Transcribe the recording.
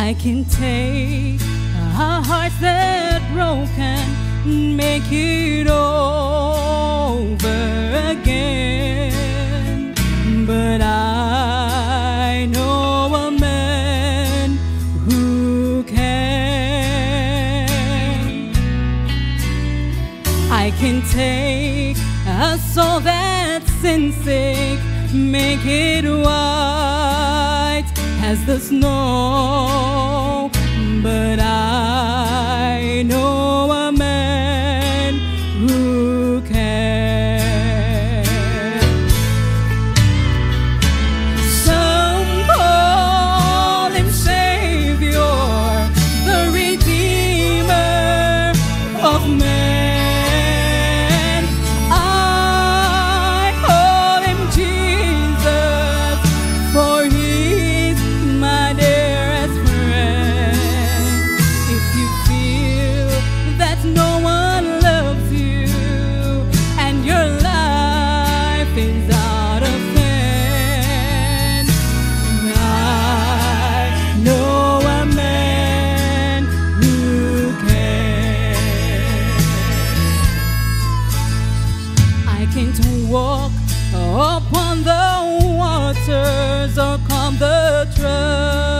I can take a heart that's broken, make it over again. But I know a man who can. I can take a soul that's sin sick, make it white as the snow. But I know a man who can. Some call him Savior, the Redeemer of man. I call him Jesus, for he's my dearest friend. If you feel that no one loves you and your life is out of hand, I know a man who can. I can't walk upon the waters or calm the trouble.